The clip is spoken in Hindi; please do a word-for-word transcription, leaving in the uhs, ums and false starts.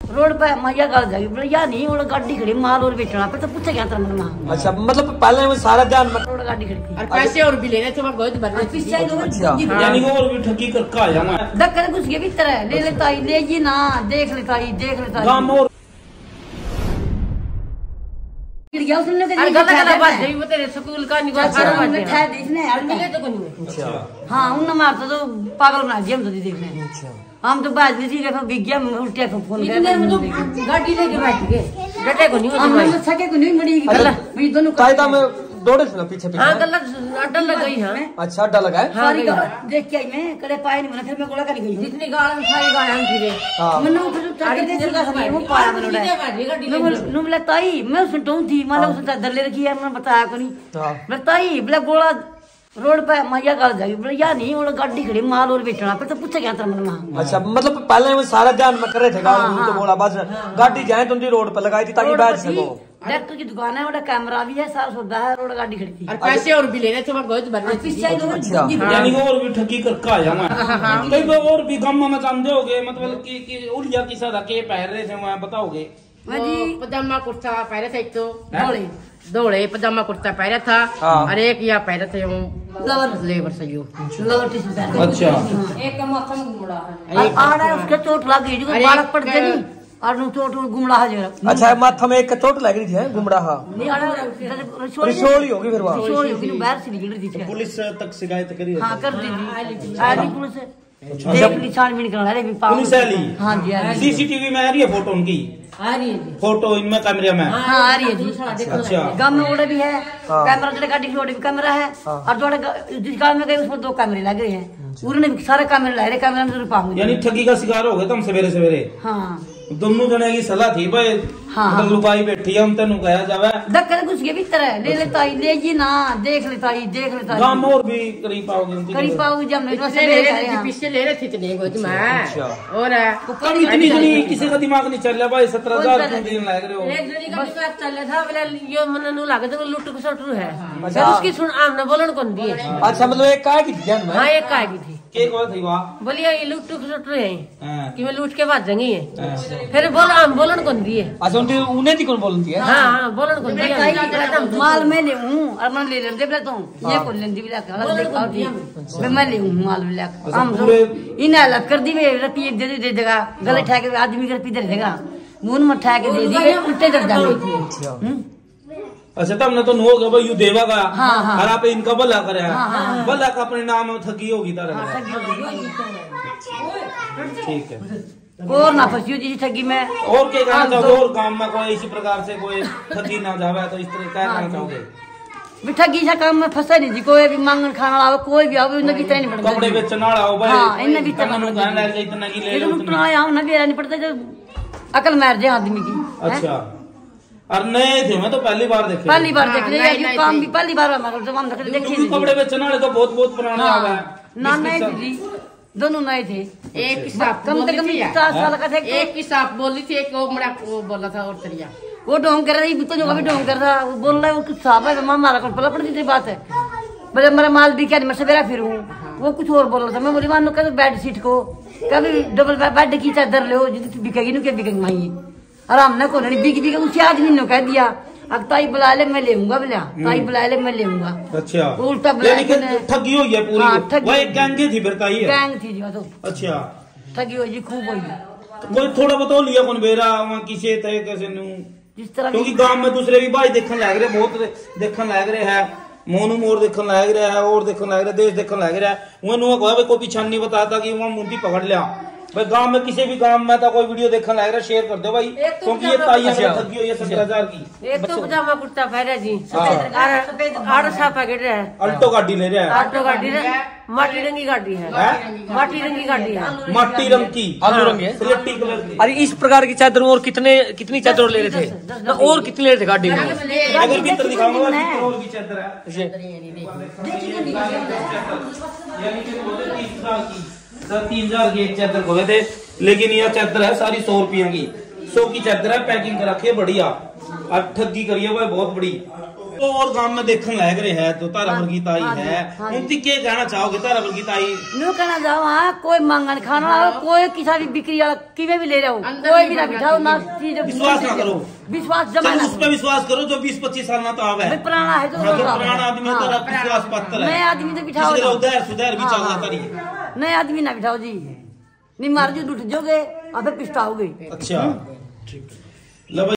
रोड पे मैया गल जाएगी बोले या नहीं वो गाड़ी खड़ी माल और बेचना पे तो पूछे क्या तेरा मन। अच्छा मतलब पहले में सारा ध्यान रोड गाड़ी खड़ी थी और पैसे और भी लेने थे बहुत बड़े पीछे दो यानी वो और भी ठगी कर का जाना धक्के घुस के भीतर है ले लेता ही ले जी ना देख लेता ही देख लेता गांव और गिर गया उसने अरे गला गला बात है वो तेरे स्कूल का निकाल कर बात है ठा देखने यार मिले तो कोनी। अच्छा हां उन मारता तो पागल बना दिया हम तो देखने। अच्छा हम तो बाज लीजिए देखो विज्ञान में उल्टे फोन कर इतने हम तो गाड़ी लेके बैठ गए डटे को नहीं हम तो सके को नहीं मड़ी गला भी दोनों कायदा में दौड़े थे ना पीछे पीछे। हां गलत अड्डा लग गई हां। अच्छा अड्डा लगा है सारी देख के आई मैं कड़े पाए नहीं बना फिर मैं गोला कर गई जितनी गाड़ी सारी गाड़ी हम फिरे हां मैंने फिर टक्कर दे चुका था वो पाया मैंने नु बोला ताई मैं सुनता थी मतलब उसने दर ले रखी है मैंने बताया को नहीं। हां बोला ताई बोला गोला रोड पे मैया गल जाएगी बोले या नहीं वो गाड़ी खड़ी माल और बेचना पे तो पूछे क्या तेरा मन। अच्छा मतलब पहले में सारा ध्यान में कर रहे थे गाँव तो बोला बस गाड़ी जाए तुम रोड पे लगाई थी ताकि बैठ सको। डॉक्टर की दुकान है वो कैमरा भी है सारा सौदा है रोड गाड़ी खड़ी थी और पैसे और भी लेने थे बहुत बड़े पीछे दो यानी वो और भी ठगी कर का जाना कई बार और भी गांव में जानते होगे मतलब कि कि उलिया की सदा के पहन रहे थे वहां बताओगे पजामा कुर्ता पहने थे एक तो दौड़े दौड़े पजामा कुर्ता पहना था और एक या पहने थे लवर लेबर से यो लवर टी शर्ट। अच्छा एक का माथा में घुमड़ा है और आ उसके चोट लग गई जो बालक पड़ गई और नु चोट गुमड़ा है जरा। अच्छा माथा में एक चोट लग रही थी गुमड़ा हा नहीं आड़ा रिसोली होगी फिर वहां रिसोली होगी नु बाहर से निकल रही थी पुलिस तक शिकायत करी। हां कर दी थी आली पुलिस देख निशान भी निकल रहे भी पुलिस वाली। हां जी हां सीसीटीवी में आ रही है फोटो उनकी आ रही है फोटो इनमें कैमरे में हां आ रही है जी। अच्छा गांव में ओड़े भी है कैमरा जो गाड़ी की ओड़े भी कैमरा है और जो जिस गांव में गए उसमें दो कैमरे लगे हैं उन्होंने सारे कैमरे लगा रहे कैमरे में जरूर पाऊंगे यानी ठगी का शिकार हो गए तुम सवेरे सवेरे। हां दोनों जने की सलाह थी भाई मतलब लुकाई बैठी हम तेन कहा जावे धक्के घुस के भीतर है ले लेता ही ले जी ना देख लेता ही देख लेता ही गांव और भी करीब पाओगे करीब पाओगे जब नहीं से ले रहे थे पीछे ले रहे थे इतने को मैं और इतनी इतनी किसी का दिमाग नहीं चल रहा भाई सत्रह हजार दिन लग रहे हो एक जनी का दिमाग चल रहा था बोला ये मन नु लागे तो लुट को सटरू है फिर उसकी सुन आमने बोलन कौन दी है। अच्छा मतलब एक काय की ध्यान में हां एक काय की थी के को थी वाह बोलिए ये लुट को सटरू है कि मैं लूट के बाद जाएंगे फिर बोल आम बोलन कौन दी है। अच्छा उन्हें उन्हें दी कौन बोलती है। हां हां बोलन कौन दी है माल मैं ले हूं और मैं ले ले दे तो ये कौन लेंदी भी लगा देखा थी मैं ले हूं माल भी लगा हम तो इन्हें अलग कर दी वे रुपये दे दे देगा गले ठा के आदमी के पीछे देगा मुंह में ठा के दे दी उल्टे कर देंगे। अच्छा तब ना तो नो होगा भाई यू देवा का हाँ, हाँ, और आप इनका भला करे हाँ, हाँ, भला का अपने नाम में ठगी होगी तरह ठीक है और ना फंसी जी ठगी में और क्या कहना चाहोगे और गांव में कोई इसी प्रकार से कोई ठगी ना जावे तो इस तरह क्या कहना चाहोगे। ठगी सा काम में फंसा नहीं जी कोई भी मांगन खाना आवे कोई भी आवे उन्हें कितना नहीं पड़ता कपड़े बेचने वाला हो भाई हां इन्हें भी इतना इतना की ले लो उतना आया ना भी नहीं पड़ता जो अकल मार जाए आदमी की। अच्छा और नए थे मैं तो पहली बार देखे पहली बार देख रहे हैं काम भी पहली बार हमारा जब हम देखे कपड़े बेचने वाले तो बहुत बहुत पुराने आ गए ना नए थे जी दोनों नए थे एक की साफ कम से कम पचास साल का थे एक की साफ बोली थी एक वो बड़ा वो बोला था और तरिया वो ढोंग कर रही तो जो भी ढोंग कर रहा वो बोल रहा है वो कुछ साफ है हमारा कुछ पला पड़ती थी बात है बोले मेरा माल भी क्या मैं सवेरा फिर हूँ वो कुछ और बोल रहा था मैं बोली मान लो बेड शीट को कभी डबल बेड की चादर लो जितनी बिकेगी नु क्या बिकेगी मांगी आराम न को नहीं बिक बिक उसी आदमी ने कह दिया अब ताई बुला ले मैं लेऊंगा बोला ताई बुला ले मैं लेऊंगा। अच्छा उल्टा बुला के ठगी हुई है पूरी वो एक गैंग थी फिर ताई है गैंग थी जी वो तो। अच्छा ठगी हुई जी खूब हुई वो थोड़ा बता लिया कौन बेरा वहां किसे थे कैसे नु जिस तरह क्योंकि गांव में दूसरे भी भाई देखने लग रहे बहुत देखने लग रहे हैं मोनू मोर देखने लग रहा है और देखने लग रहा है देश देखने लग रहा है वो नुआ कोई कोई पीछा नहीं बताता कि वहां मुंडी पकड़ लिया भाई गांव में किसी भी गांव में तो कोई वीडियो देखने लग रहा है शेयर कर दो भाई क्योंकि ये ताई है ठगी हुई है सत्रह हजार की। एक तो पजामा कुर्ता पहना जी आठ साफा गेट है अल्टो गाड़ी ले रहा है ऑल्टो गाड़ी है माटी रंगी गाड़ी है माटी रंगी गाड़ी है माटी रंग की आलू रंग है स्लेटी कलर की। अरे इस प्रकार की चादर और कितने कितनी चादर ले रहे थे और कितने ले रहे थे गाड़ी में अगर भीतर दिखाऊंगा और भी चादर है तीन हजार की एक चादर खोले थे लेकिन यह चादर है सारी सौ रुपया की सौ की चादर है पैकिंग कर रखी है बढ़िया अब ठगी करिए भाई बहुत बड़ी और गांव में देखने लायक रहे है तो तारा वर्गी ताई है उनकी क्या कहना चाहोगे तारा वर्गी ताई न्यू कहना चाहो हाँ कोई मांगन खाना हो कोई किसी भी बिक्री वाला किवे भी ले रहे हो कोई भी ना बिठाओ ना चीज विश्वास ना करो विश्वास जमा उस पर विश्वास करो जो बीस पच्चीस साल ना तो आवे पुराना है तो पुराना आदमी तो विश्वास पात्र है नए आदमी तो बिठाओ उधर सुधर भी चलना करी नए आदमी ना बिठाओ जी नहीं मार जो उठ जाओगे और फिर पिछताओगे अच्छा ठीक